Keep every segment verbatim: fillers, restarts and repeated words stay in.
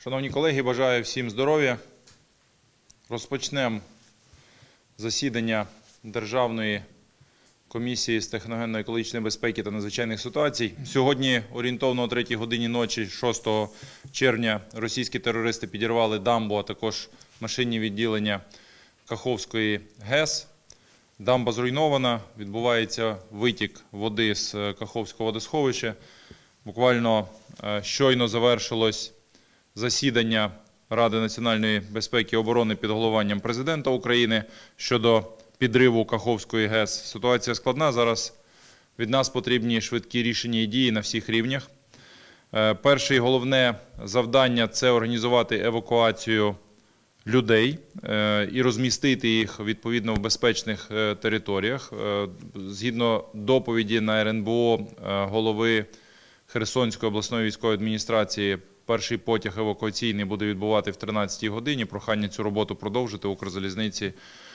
Шановні колеги, бажаю всім здоров'я. Розпочнемо засідання Державної комісії з техногенно-екологічної безпеки та надзвичайних ситуацій. Сьогодні орієнтовно о третій годині ночі, шостого червня, російські терористи підірвали дамбу, а також машинні відділення Каховської ГЕС. Дамба зруйнована, відбувається витік води з Каховського водосховища. Буквально щойно завершилось засідання Ради національної безпеки і оборони під головуванням президента України щодо підриву Каховської ГЕС. Ситуація складна, зараз від нас потрібні швидкі рішення і дії на всіх рівнях. Перше і головне завдання – це організувати евакуацію людей і розмістити їх відповідно в безпечних територіях. Згідно доповіді на ер ен бе о голови Херсонської обласної військової адміністрації, перший потяг евакуаційний буде відбувати в тринадцятій годині. Прохання цю роботу продовжити, Укрзалізниці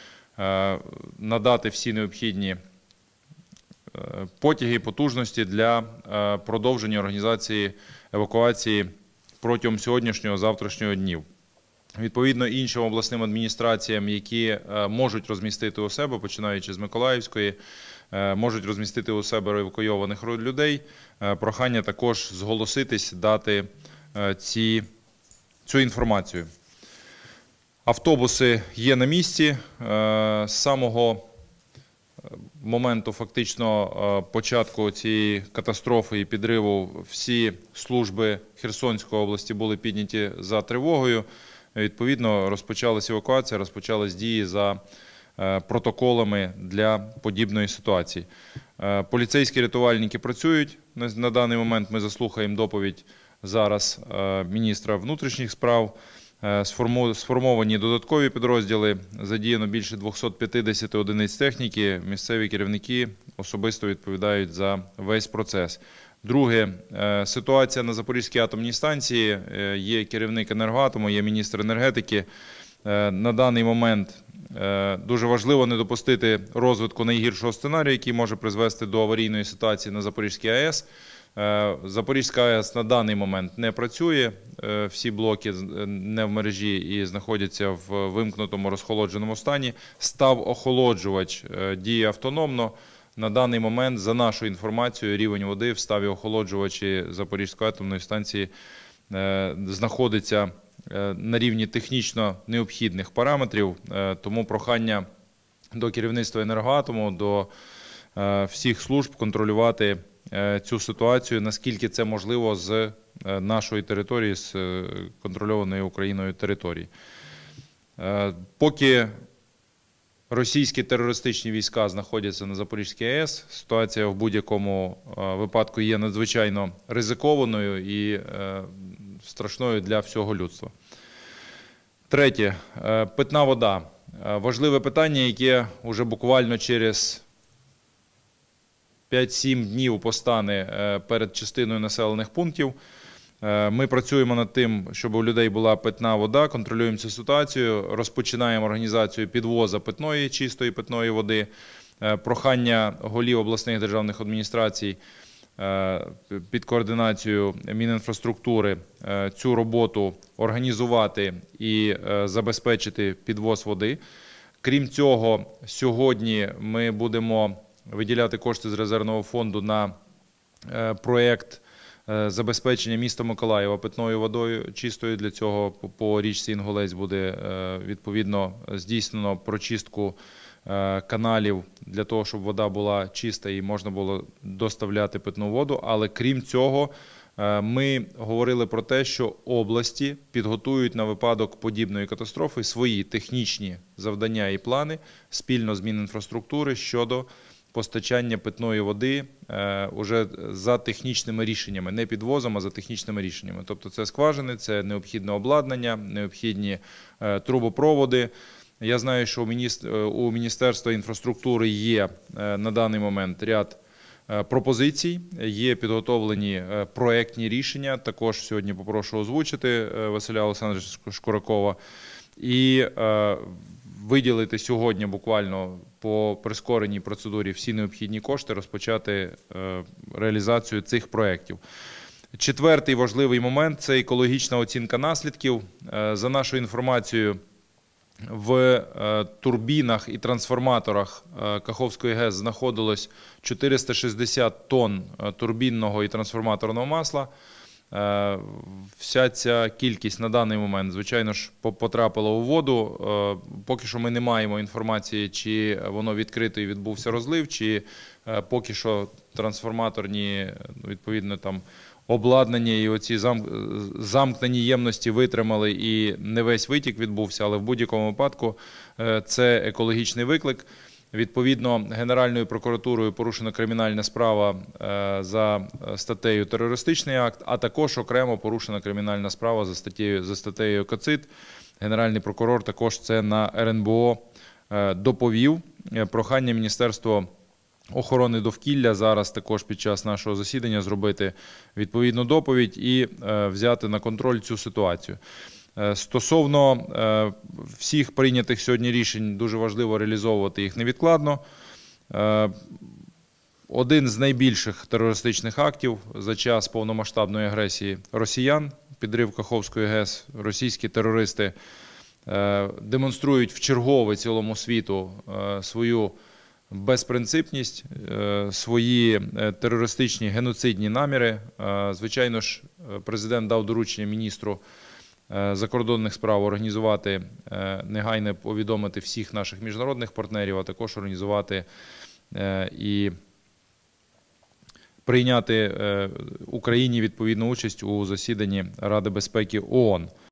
надати всі необхідні потяги і потужності для продовження організації евакуації протягом сьогоднішнього, завтрашнього днів. Відповідно, іншим обласним адміністраціям, які можуть розмістити у себе, починаючи з Миколаївської, можуть розмістити у себе евакуйованих людей, прохання також зголоситись, дати ці, цю інформацію. Автобуси є на місці. З самого моменту фактично початку цієї катастрофи і підриву всі служби Херсонської області були підняті за тривогою. Відповідно, розпочалася евакуація, розпочались дії за протоколами для подібної ситуації. Поліцейські рятувальники працюють. На даний момент ми заслухаємо доповідь зараз міністра внутрішніх справ. Сформовані додаткові підрозділи, задіяно більше двохсот п'ятдесят одиниць техніки. Місцеві керівники особисто відповідають за весь процес. Друге, ситуація на Запорізькій атомній станції. Є керівник Енергоатому, є міністр енергетики. На даний момент дуже важливо не допустити розвитку найгіршого сценарію, який може призвести до аварійної ситуації на Запорізькій а ес. Запорізька а ес на даний момент не працює, всі блоки не в мережі і знаходяться в вимкнутому розхолодженому стані. Став охолоджувач, діє автономно. На даний момент, за нашою інформацією, рівень води в ставі охолоджувачі Запорізької атомної станції знаходиться на рівні технічно необхідних параметрів. Тому прохання до керівництва Енергоатому, до всіх служб контролювати цю ситуацію, наскільки це можливо з нашої території, з контрольованої Україною території. Поки російські терористичні війська знаходяться на Запорізькій а ес, ситуація в будь-якому випадку є надзвичайно ризикованою і страшною для всього людства. Третє. Питна вода. Важливе питання, яке вже буквально через п'ять-сім днів постане перед частиною населених пунктів. Ми працюємо над тим, щоб у людей була питна вода, контролюємо цю ситуацію, розпочинаємо організацію підвозу питної, чистої питної води. Прохання голів обласних державних адміністрацій під координацією Мінінфраструктури цю роботу організувати і забезпечити підвоз води. Крім цього, сьогодні ми будемо виділяти кошти з резервного фонду на проєкт забезпечення міста Миколаєва питною водою чистою. Для цього по річці Інгулець буде відповідно здійснено прочистку каналів для того, щоб вода була чиста і можна було доставляти питну воду. Але крім цього, ми говорили про те, що області підготують на випадок подібної катастрофи свої технічні завдання і плани спільно з Мінінфраструктури щодо постачання питної води уже за технічними рішеннями, не підвозом, а за технічними рішеннями. Тобто це скважини, це необхідне обладнання, необхідні трубопроводи. Я знаю, що у Міністерства інфраструктури є на даний момент ряд пропозицій, є підготовлені проєктні рішення. Також сьогодні попрошу озвучити Василя Олександровича Шкуракова. І виділити сьогодні буквально по прискореній процедурі всі необхідні кошти, розпочати реалізацію цих проєктів. Четвертий важливий момент – це екологічна оцінка наслідків. За нашою інформацією, в турбінах і трансформаторах Каховської ГЕС знаходилось чотириста шістдесят тонн турбінного і трансформаторного масла. Вся ця кількість на даний момент, звичайно ж, потрапила у воду. Поки що ми не маємо інформації, чи воно відкрито і відбувся розлив, чи поки що трансформаторні, відповідно, там, обладнання і оці замкнені ємності витримали і не весь витік відбувся, але в будь-якому випадку це екологічний виклик. Відповідно, Генеральною прокуратурою порушена кримінальна справа за статтею «Терористичний акт», а також окремо порушена кримінальна справа за статтею, за статтею «Екоцид». Генеральний прокурор також це на ер ен бе о доповів. Прохання Міністерства охорони довкілля зараз також під час нашого засідання зробити відповідну доповідь і взяти на контроль цю ситуацію. Стосовно всіх прийнятих сьогодні рішень, дуже важливо реалізовувати їх невідкладно. Один з найбільших терористичних актів за час повномасштабної агресії росіян, підрив Каховської ГЕС, російські терористи демонструють вчергове цілому світу свою безпринципність, свої терористичні геноцидні наміри. Звичайно ж, президент дав доручення міністру закордонних справ організувати, негайно повідомити всіх наших міжнародних партнерів, а також організувати і прийняти Україні відповідну участь у засіданні Ради безпеки ООН.